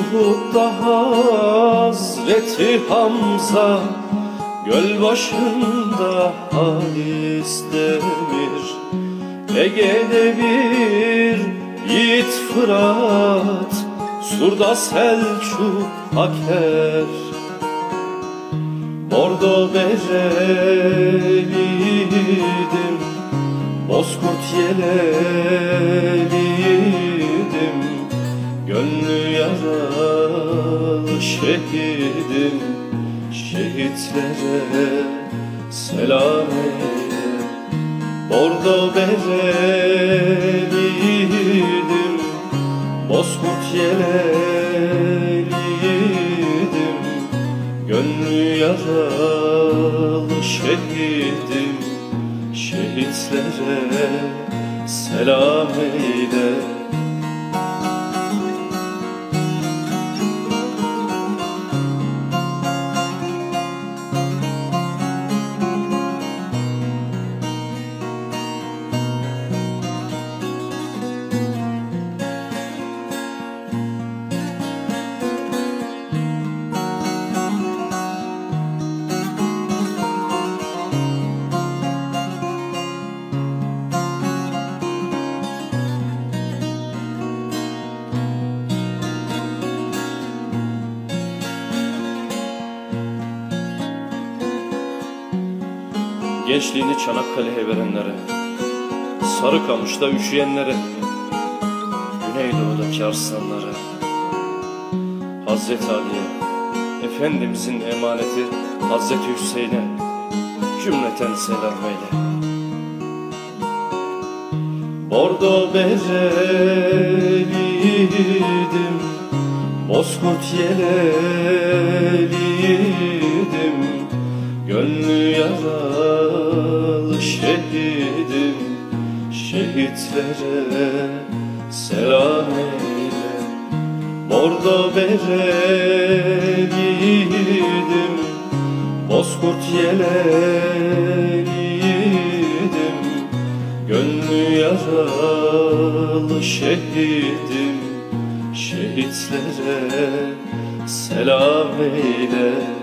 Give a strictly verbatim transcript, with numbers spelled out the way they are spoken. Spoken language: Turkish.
Uhud'da Hazreti Hamza, göl başında Halis Demir, Ege'de bir yiğit Fırat, Sur'da Selçuk Haker. Bordo bereliydim, bozkurt yeleliydim, gönlü yaralı şehidim. Şehitlere selam eyle. Bordo bereliydim, bozkurt yeleliydim, gönlü yaralı şehidim. Şehitlere selam eyle. Gençliğini Çanakkale'ye verenlere, Sarıkamış'ta üşüyenlere, Güneydoğu'daki arslanlara, Hazreti Ali'ye, Efendimizin emaneti Hazreti Hüseyin'e cümleten selam eyle. Bordo bereliydim, bozkurt yeleliydim, gönlü yaralı şehidim. Şehitlere selam eyle. Bordo bereliydim, bozkurt yeleliydim, gönlü yaralı şehidim. Şehitlere selam eyle.